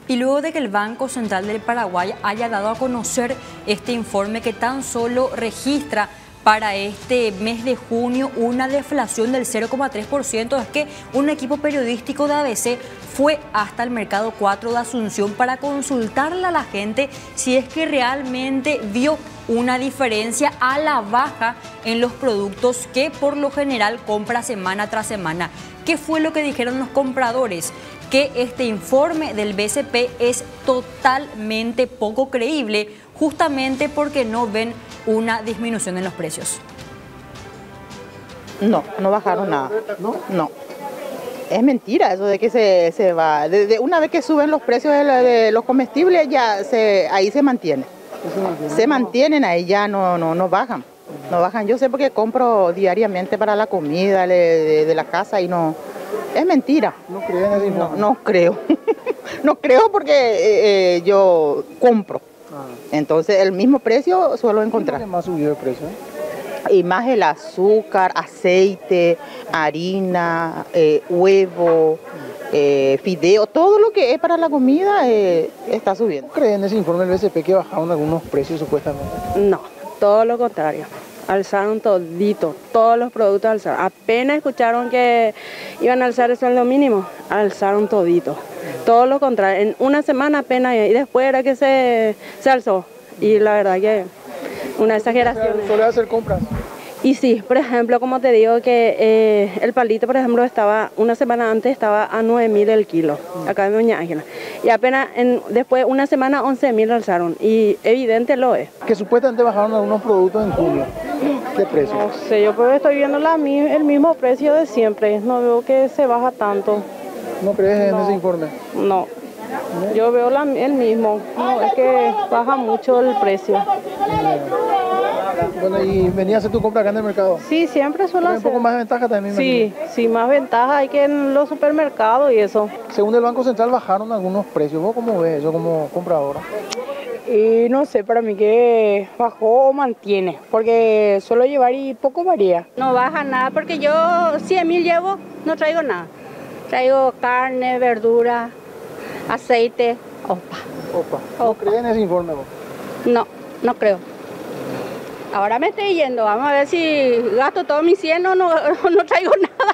Y luego de que el Banco Central del Paraguay haya dado a conocer este informe que tan solo registra para este mes de junio una deflación del 0,3%, es que un equipo periodístico de ABC fue hasta el Mercado 4 de Asunción para consultarle a la gente si es que realmente vio una diferencia a la baja en los productos que por lo general compra semana tras semana. ¿Qué fue lo que dijeron los compradores? Que este informe del BCP es totalmente poco creíble, justamente porque no ven una disminución en los precios. No bajaron nada. No. Es mentira eso de que se va. Una vez que suben los precios de los comestibles, ya ahí se mantiene. Se mantienen ahí, ya no bajan. No bajan. Yo sé porque compro diariamente para la comida de la casa y no. Es mentira. ¿No creen en ese informe? No creo. No creo porque yo compro. Entonces el mismo precio suelo encontrar. ¿Qué más subió el precio? Y más el azúcar, aceite, harina, huevo, fideo, todo lo que es para la comida está subiendo. ¿No creen en ese informe del BCP que bajaron algunos precios supuestamente? No, todo lo contrario. Alzaron todito, todos los productos alzaron. Apenas escucharon que iban a alzar el sueldo mínimo, alzaron todito. Todo lo contrario, en una semana apenas y después era que se alzó. Y la verdad que una exageración. ¿Suele hacer compras? Y sí, por ejemplo, como te digo que el palito, por ejemplo, estaba una semana antes estaba a 9.000 el kilo, acá en Doña Ángela. Y apenas después, una semana, 11.000 alzaron. Y evidente lo es. Que supuestamente bajaron algunos productos en junio. ¿Qué precio? No sé, yo pues estoy viendo el mismo precio de siempre. No veo que se baja tanto. ¿No crees en ese informe? No. Yo veo el mismo. No, es que baja mucho el precio. Bueno, ¿y venías a hacer tu compra acá en el mercado? Sí, siempre suelo hacer. ¿Un poco más de ventaja también? Sí, más ventaja hay que en los supermercados y eso. Según el Banco Central bajaron algunos precios. ¿Vos cómo ves eso como compradora? Y no sé, para mí que bajó o mantiene, porque suelo llevar y poco varía. No baja nada, porque yo 100.000 llevo, no traigo nada. Traigo carne, verdura, aceite, Opa. ¿No crees en ese informe vos? No creo. Ahora me estoy yendo, vamos a ver si gasto todos mis 100 o no traigo nada.